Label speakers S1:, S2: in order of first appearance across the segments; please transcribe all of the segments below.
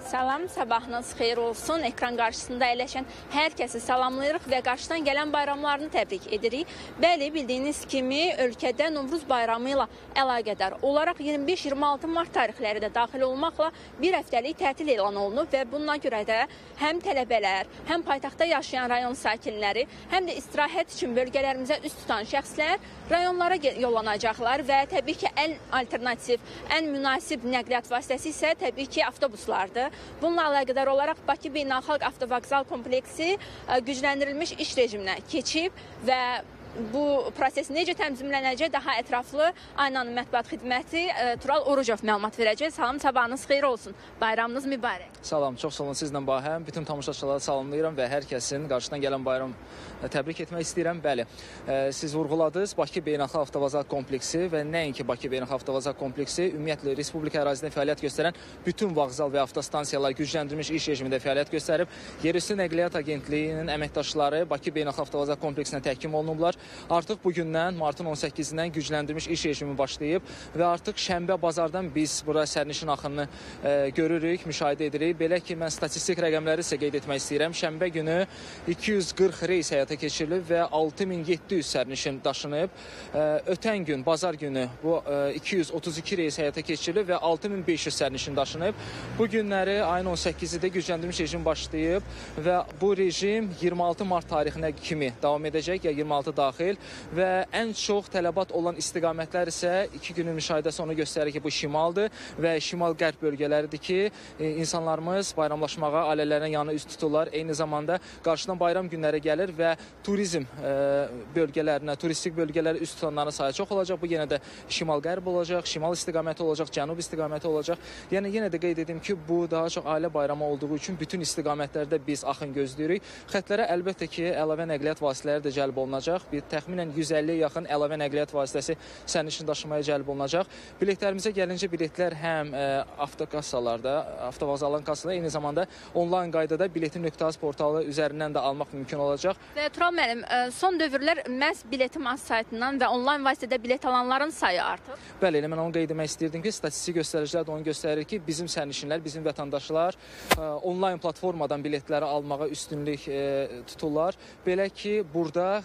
S1: Salam, sabahınız xeyir olsun. Ekran qarşısında əyləşən hər kəsi salamlayırıq və qarşıdan gələn bayramlarını təbrik edirik. Bəli, bildiyiniz kimi ölkədə Novruz bayramı ilə əlaqədar olaraq 25-26 mart tarixləri də daxil olmaqla bir həftəlik tətil elan olunub və bununla görə də həm tələbələr, həm paytaxtda yaşayan rayon sakinləri, həm də istirahət üçün bölgələrimizə üst tutan şəxslər rayonlara yollanacaqlar və təbii ki, ən alternativ, ən münasib nəqliyyat vasitəsi isə təbii ki, avtobuslardır. Bununla əlaqədar olaraq Bakı Beynəlxalq Avtovağzal kompleksi gücləndirilmiş iş rejiminə keçib və bu proses necə tənzimlənəcək daha ətraflı Aynanın mətbuat xidməti Tural Orucov məlumat verəcək. Salam, sabahınız xeyir olsun. Bayramınız mübarək.
S2: Salam, çox sağ olun sizlə Bahəm. Bütün tamaşaçıları salamlayıram və hər kəsin qarşıdan gələn bayram təbrik etmək istəyirəm. Bəli, siz vurğuladınız Bakı Beynəlxalq Avtovağzal kompleksi və nəinki Bakı Beynəlxalq Avtovağzal kompleksi, ümumiyyətlə Respublika ərazisində fəaliyyət göstərən bütün vağzal və avtostansiyalar gücləndirilmiş iş rejimində fəaliyyət göstərib. Yerüstü Nəqliyyat Agentliyinin əməkdaşları Bakı Beynəlxalq Avtovağzal kompleksinə təhkim olunublar. Artıq bugündən, martın 18-dən gücləndirilmiş iş rejimi başlayıb və artıq şənbə bazardan biz bura sərnişin axınını görürük, müşahidə edirik. Belə ki, mən statistik rəqəmləri sizə qeyd etmək istəyirəm. Şənbə günü 240 reys həyata keçirilib və 6700 sərnişin daşınıb. Ötən gün, bazar günü bu 232 reys həyata keçirilib və 6500 sərnişin daşınıb. Bu günləri ayın 18-də gücləndirilmiş rejim başlayıb və bu rejim 26 mart tarixinə kimi davam edəcək, ya 26 daxil və ən çox tələbat olan istiqamətlər isə 2 günün müşahidəsi onu göstərir ki, bu şimaldır və şimal-qərb bölgələridir ki, insanlarımız bayramlaşmağa ailələrinin yanına üst tuturlar. Eyni zamanda qarşıdan bayram günləri gəlir və turizm bölgələrinə, turistik bölgələrə üst tutanların sayı çox olacaq. Bu yenə də şimal-qərb olacaq, şimal istiqaməti olacaq, cənub istiqaməti olacaq. Yəni yenə də qeyd edim ki, bu daha çox ailə bayramı olduğu üçün bütün istiqamətlərdə biz axın gözləyirik. Xətlərə əlbəttə ki, əlavə nəqliyyat vasitələri də cəlb olunacaq. Təxminən 150-yə yaxın əlavə nəqliyyat vasitəsi sərnişin daşımaya cəlb olunacaq. Biletlərimizə gəlincə biletlər həm avtokassalarda, avtovağzalların kassalarda, eyni zamanda onlayn qaydada biletim.az portalı üzərindən də almaq mümkün olacaq.
S1: Və Tural müəllim, son dövrlər məhz Biletim.az saytından və onlayn vasitədə bilet alanların sayı artır.
S2: Bəli, elə mən onu qeyd etmək istəyirdim ki, statistik göstəricilər də onu göstərir ki, bizim sərnişinlər, bizim vətəndaşlar onlayn platformadan biletləri almağa üstünlük tuturlar. Belə ki, burada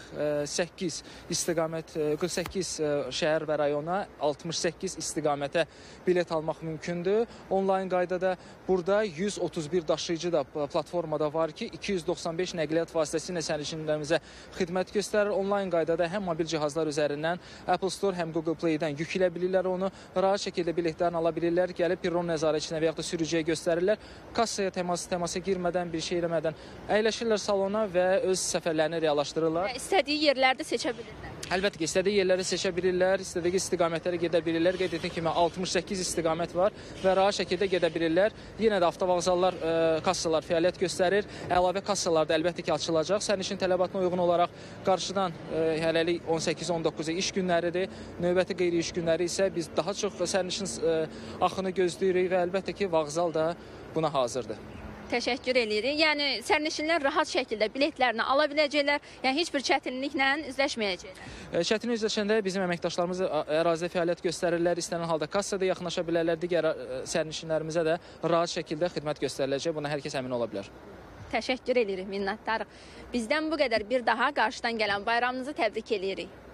S2: 48 şəhər və rayona 68 istiqamətə bilet almaq mümkündür. Onlayn qaydada burada 131 daşıyıcı da platformada var ki, 295 nəqliyyat vasitəsi ilə sərnişinlərimizə xidmət göstərir. Onlayn qaydada həm mobil cihazlar üzərindən Apple Store, həm Google Play-dən yüklə bilirlər onu. Rahat şəkildə biletlərini ala bilirlər. Gəlib peron nəzarətçisinə və yaxud da sürücüyə göstərirlər. Kassaya temasa girmədən, bir şey eləmədən əyləşirlər salona və öz səfərlərini reallaşdırırlar.
S1: Və istədiyi yerlərdə seçə bilirlər.
S2: Əlbəttə ki, istədiyi yerləri seçə bilirlər, istədiyi istiqamətlərə gedə bilirlər. Qeyd etdiyim kimi 68 istiqamət var və rahat şəkildə gedə bilirlər. Yenə də avtovağzallar, kassalar fəaliyyət göstərir. Əlavə kassalar da əlbəttə ki, açılacaq. Sərnişin tələbatına uyğun olaraq qarşıdan hələlik 18-19 iş günləridir. Növbəti qeyri-iş günləri isə biz daha çox sərnişin axını gözləyirik və əlbəttə ki, vağzal da buna hazırdır.
S1: Təşəkkür edirik. Yəni sərnişinlər rahat şəkildə biletlərini ala biləcəklər. Yəni heç bir çətinliklə üzləşməyəcəklər.
S2: Çətinlik üzləşəndə bizim əməkdaşlarımız ərazidə fəaliyyət göstərirlər. İstənilən halda kassada yaxınlaşa bilərlər. Digər sərnişinlərimizə də rahat şəkildə xidmət göstəriləcək. Buna hər kəs əmin ola bilər.
S1: Təşəkkür edirik, minnətdarıq. Bizdən bu qədər. Bir daha qarşıdan gələn bayramınızı təbrik edirik.